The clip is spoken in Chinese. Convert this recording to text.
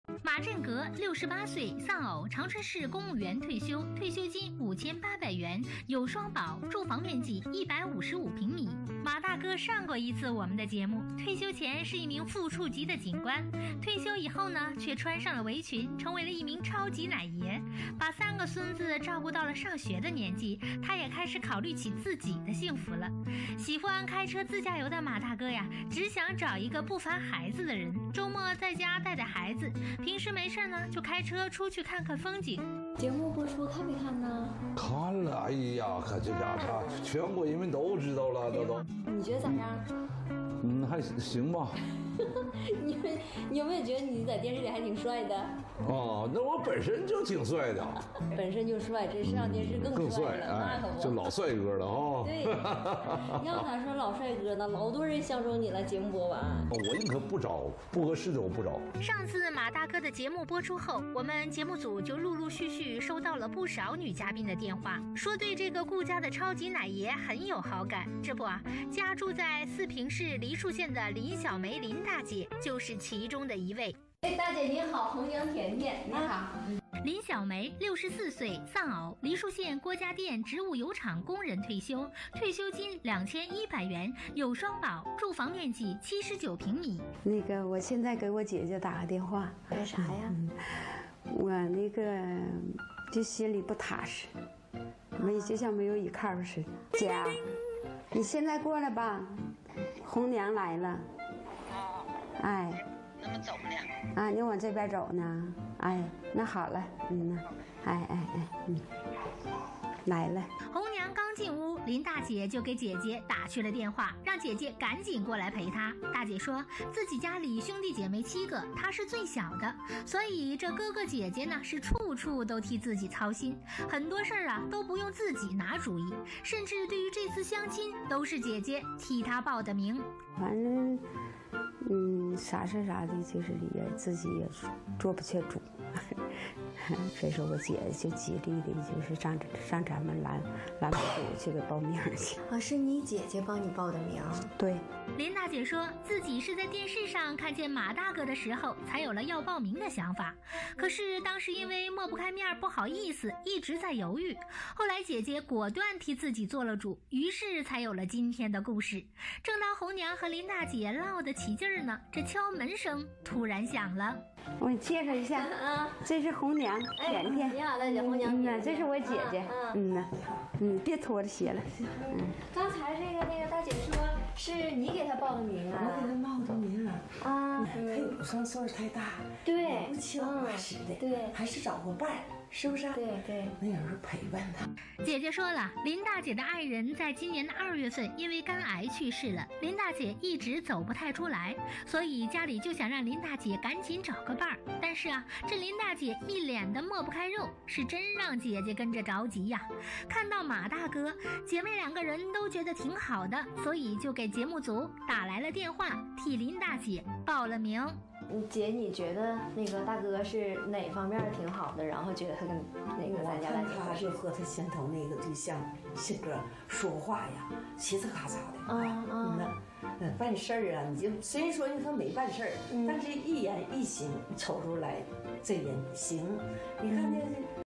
马振阁68岁，丧偶，长春市公务员退休，退休金5800元，有双保，住房面积155平米。马大哥上过一次我们的节目，退休前是一名副处级的警官，退休以后呢，却穿上了围裙，成为了一名超级奶爷，把3个孙子照顾到了上学的年纪，他也开始考虑起自己的幸福了。喜欢开车自驾游的马大哥呀，只想找一个不烦孩子的人，周末在家带带孩子，平时没事呢就开车出去看看风景。 节目播出看没看呢？ 看了，哎呀，可这家伙全国人民都知道了，都。 你觉得咋样？ 还行吧。 你有没有觉得你在电视里还挺帅的？ 哦，那我本身就挺帅的。 本身就帅，这上电视更帅了， 哎， 那可不。 就老帅哥了啊。 对，要咋说老帅哥呢？老多人相中你了，节目播完。 我宁可不招，不合适的我不招。 上次马大哥的节目播出后，我们节目组就陆陆续续收到了不少女嘉宾的电话，说对这个顾家的超级奶爷很有好感。这不啊，家住在四平市梨树县的林小梅林大姐就是其中的一位。 哎，大姐您好，红娘甜甜，你好。 林小梅64岁，丧偶，梨树县郭家店植物油厂工人退休，退休金2100元，有双保，住房面积79平米。 那个，我现在给我姐姐打个电话， 干啥呀？ 我那个就心里不踏实，就像没有依靠似的。姐，你现在过来吧，红娘来了。哎。 那么走不了啊，你往这边走呢？哎，那好了，来了。 红娘刚进屋，林大姐就给姐姐打去了电话，让姐姐赶紧过来陪她。大姐说自己家里兄弟姐妹7个，她是最小的，所以这哥哥姐姐呢是处处都替自己操心，很多事儿啊都不用自己拿主意，甚至对于这次相亲都是姐姐替她报的名。 反正啥事啥的，就是也自己也做不下主。所以说我姐就极力的，就是上咱们兰博组去给报名去。 啊，是你姐姐帮你报的名？ 对。 林大姐说自己是在电视上看见马大哥的时候才有了要报名的想法，可是当时因为抹不开面不好意思，一直在犹豫。后来姐姐果断替自己做了主，于是才有了今天的故事。正当红娘和林大姐唠得起劲儿呢，这敲门声突然响了。 我给你介绍一下啊，这是红娘甜甜。 你好，大姐，红娘。 这是我姐姐。别拖着鞋了。 刚才那个大姐说是你给她报的名啊？ 我给她报的名啊。她也不算岁数太大， 对， 不七老八十的， 对， 还是找个伴儿，是不是？ 对， 能有人陪伴她。 姐姐说了，林大姐的爱人在今年的2月份因为肝癌去世了，林大姐一直走不太出来，所以家里就想让林大姐赶紧找个伴儿。但是啊，这林大姐一脸的抹不开肉，是真让姐姐跟着着急呀。看到马大哥，姐妹2个人都觉得挺好的，所以就给节目组打来了电话，替林大姐报了名。 姐，你觉得那个大哥是哪方面挺好的？然后觉得他跟那个咱家大姐， 他就和他先头那个对象性格说话呀，嘁呲咔嚓的。办事儿啊，你就虽然说他没办事儿，但是一言一行瞅出来这人行。你看这。